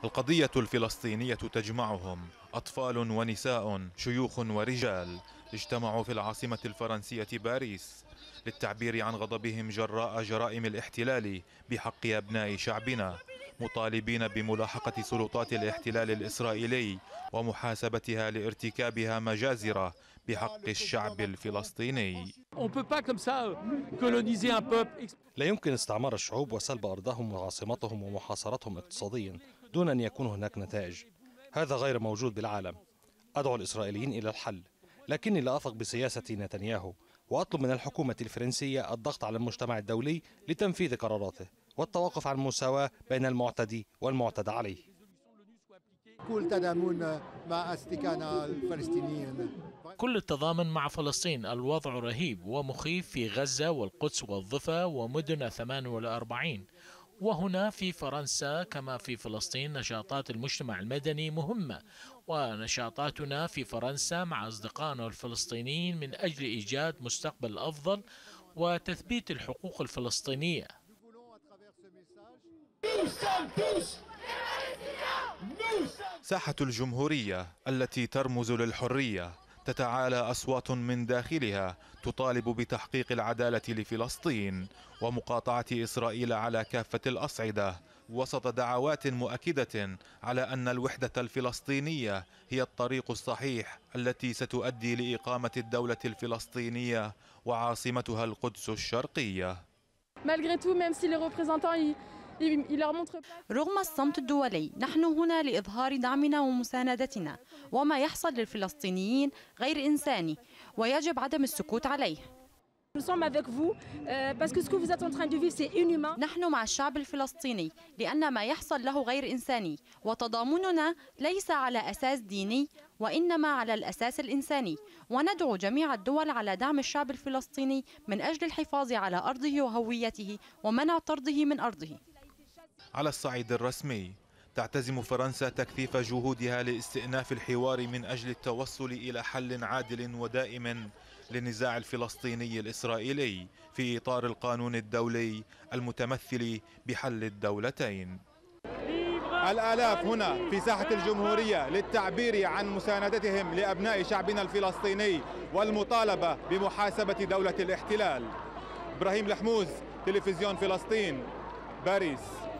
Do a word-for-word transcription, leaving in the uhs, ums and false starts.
القضية الفلسطينية تجمعهم، أطفال ونساء، شيوخ ورجال، اجتمعوا في العاصمة الفرنسية باريس للتعبير عن غضبهم جراء جرائم الاحتلال بحق أبناء شعبنا، مطالبين بملاحقة سلطات الاحتلال الإسرائيلي ومحاسبتها لارتكابها مجازر بحق الشعب الفلسطيني. لا يمكن استعمار الشعوب وسلب أرضهم وعاصمتهم ومحاصرتهم اقتصاديا دون أن يكون هناك نتائج. هذا غير موجود بالعالم. أدعو الإسرائيليين إلى الحل، لكني لا أثق بسياسة نتنياهو، وأطلب من الحكومة الفرنسية الضغط على المجتمع الدولي لتنفيذ قراراته والتوقف عن المساواة بين المعتدي والمعتدى عليه. كل تضامن مع أصدقائنا الفلسطينيين. كل التضامن مع فلسطين. الوضع رهيب ومخيف في غزة والقدس والضفة ومدن ثمانية وأربعين. وهنا في فرنسا كما في فلسطين نشاطات المجتمع المدني مهمة، ونشاطاتنا في فرنسا مع أصدقائنا الفلسطينيين من أجل إيجاد مستقبل أفضل وتثبيت الحقوق الفلسطينية. ساحة الجمهورية التي ترمز للحرية تتعالى أصوات من داخلها تطالب بتحقيق العدالة لفلسطين ومقاطعة إسرائيل على كافة الأصعدة، وسط دعوات مؤكدة على أن الوحدة الفلسطينية هي الطريق الصحيح التي ستؤدي لإقامة الدولة الفلسطينية وعاصمتها القدس الشرقية. رغم الصمت الدولي، نحن هنا لإظهار دعمنا ومساندتنا، وما يحصل للفلسطينيين غير إنساني ويجب عدم السكوت عليه. نحن مع الشعب الفلسطيني لأن ما يحصل له غير إنساني، وتضامننا ليس على أساس ديني وإنما على الأساس الإنساني، وندعو جميع الدول على دعم الشعب الفلسطيني من أجل الحفاظ على أرضه وهويته ومنع طرده من أرضه. على الصعيد الرسمي تعتزم فرنسا تكثيف جهودها لاستئناف الحوار من أجل التوصل إلى حل عادل ودائم للنزاع الفلسطيني الإسرائيلي في إطار القانون الدولي المتمثل بحل الدولتين. الآلاف هنا في ساحة الجمهورية للتعبير عن مساندتهم لأبناء شعبنا الفلسطيني والمطالبة بمحاسبة دولة الاحتلال. إبراهيم الحموز، تلفزيون فلسطين، باريس.